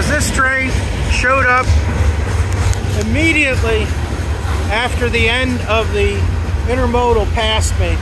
because this train showed up immediately after the end of the intermodal passed me.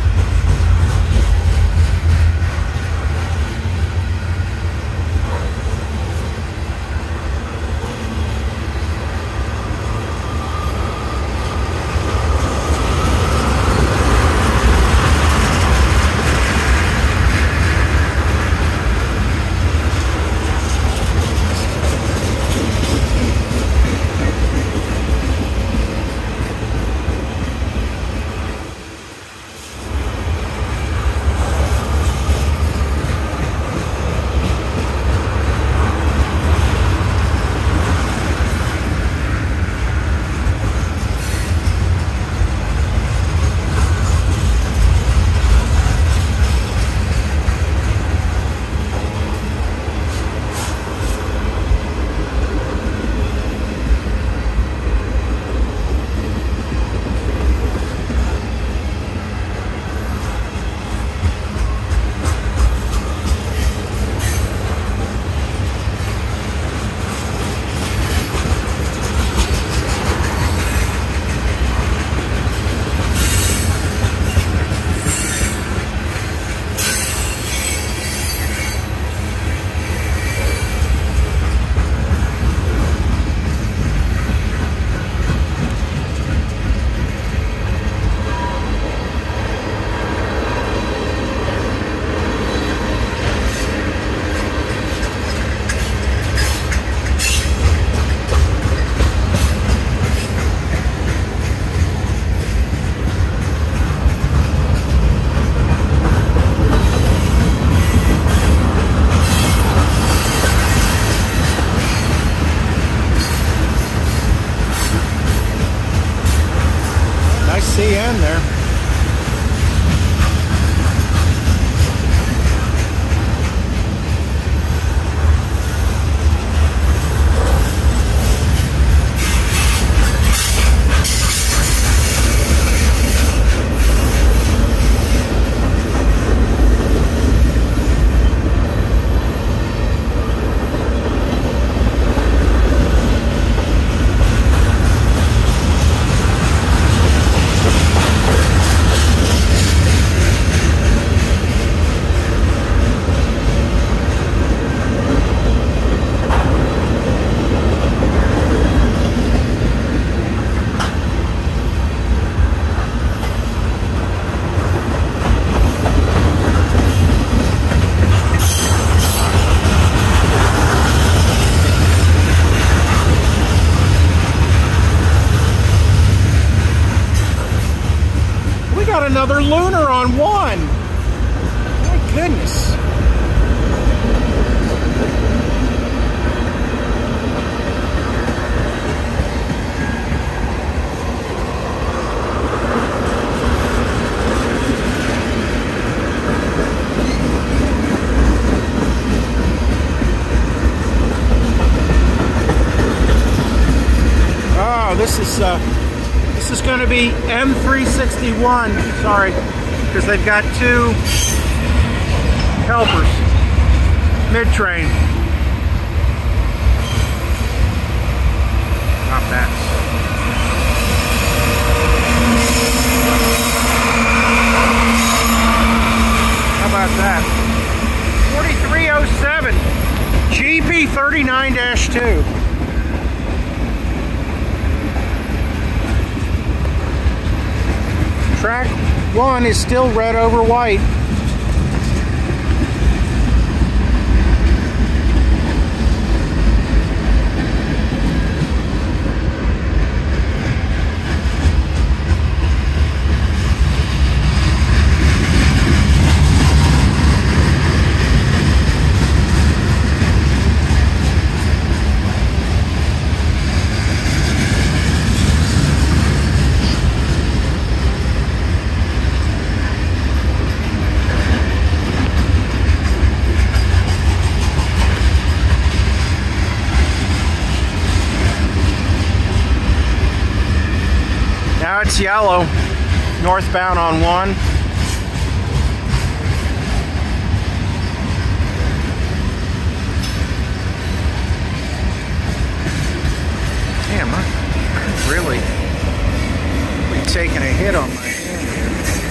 CN there. Another lunar on one. My goodness. Oh, this is going to be M361, sorry, because they've got two helpers mid-train. Not bad. How about that? 4307 GP39-2. Track 1 is still red over white. It's yellow, northbound on 1. Really taking a hit on my hand here.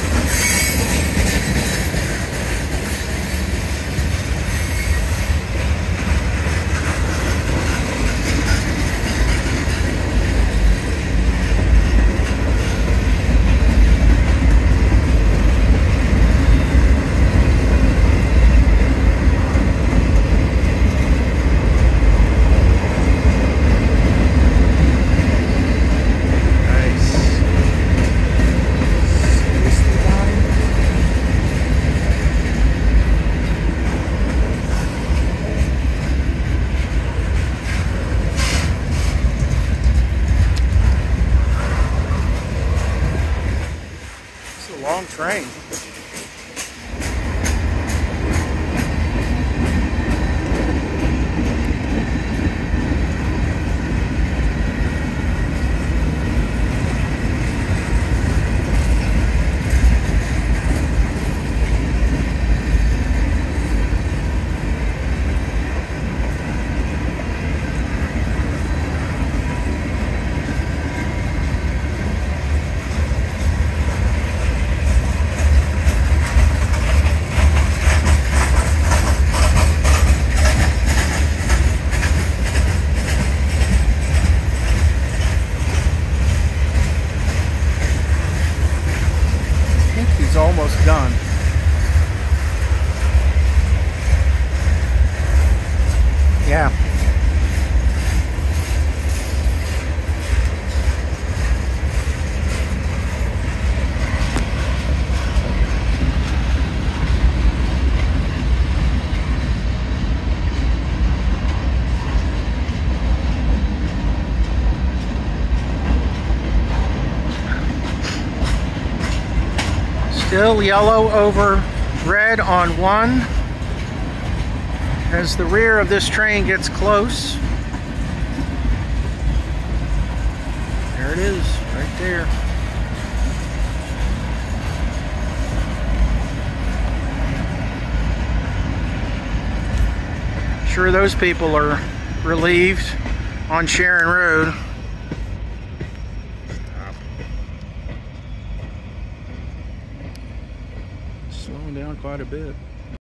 Long train. He's almost done. Yeah. Still yellow over red on one as the rear of this train gets close. There it is, right there. Sure, those people are relieved on Sharon Road. Slowing down quite a bit.